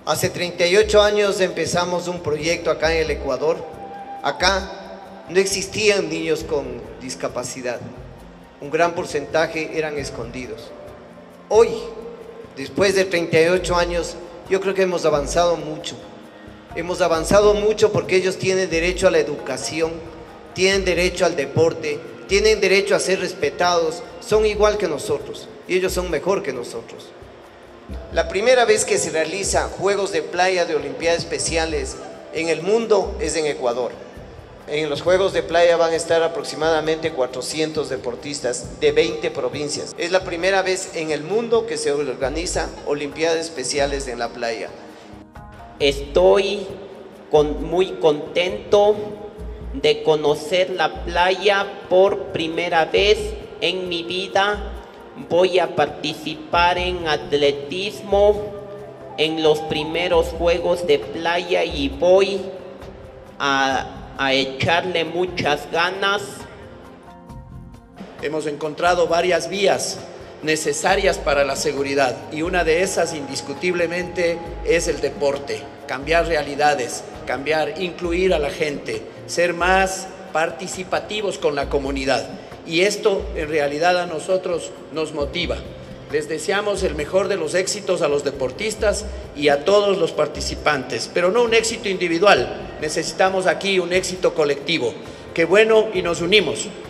Hace 38 años empezamos un proyecto acá en el Ecuador. Acá no existían niños con discapacidad. Un gran porcentaje eran escondidos. Hoy, después de 38 años, yo creo que hemos avanzado mucho. Hemos avanzado mucho porque ellos tienen derecho a la educación, tienen derecho al deporte, tienen derecho a ser respetados, son igual que nosotros y ellos son mejor que nosotros. La primera vez que se realiza Juegos de Playa de Olimpiadas Especiales en el mundo es en Ecuador. En los Juegos de Playa van a estar aproximadamente 400 deportistas de 20 provincias. Es la primera vez en el mundo que se organiza Olimpiadas Especiales en la playa. Estoy muy contento de conocer la playa por primera vez en mi vida. Voy a participar en atletismo en los primeros Juegos de Playa y voy a echarle muchas ganas. Hemos encontrado varias vías necesarias para la seguridad y una de esas indiscutiblemente es el deporte. Cambiar realidades, incluir a la gente, ser más participativos con la comunidad. Y esto en realidad a nosotros nos motiva. Les deseamos el mejor de los éxitos a los deportistas y a todos los participantes, pero no un éxito individual, necesitamos aquí un éxito colectivo. Qué bueno y nos unimos.